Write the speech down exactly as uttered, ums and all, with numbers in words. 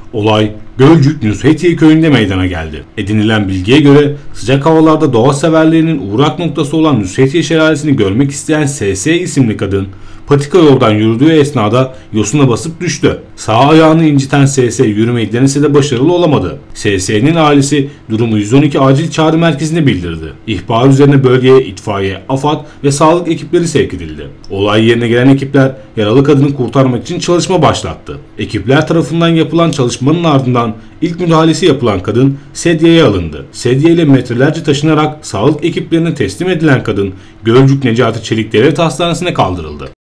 Olay Gölcük Nusretiye köyünde meydana geldi. Edinilen bilgiye göre sıcak havalarda doğa severlerinin uğrak noktası olan Nusretiye Şelalesi'ni görmek isteyen S S isimli kadın patika yoldan yürüdüğü esnada yosuna basıp düştü. Sağ ayağını inciten S S yürümeyi denese de başarılı olamadı. S S'nin ailesi durumu yüz on iki acil çağrı merkezine bildirdi. İhbar üzerine bölgeye itfaiye, AFAD ve sağlık ekipleri sevk edildi. Olay yerine gelen ekipler yaralı kadını kurtarmak için çalışma başlattı. Ekipler tarafından yapılan çalışmanın ardından ilk müdahalesi yapılan kadın sedyeye alındı. Sedye ile metrelerce taşınarak sağlık ekiplerine teslim edilen kadın Gölcük Necati Çelik Devlet Hastanesi'ne kaldırıldı.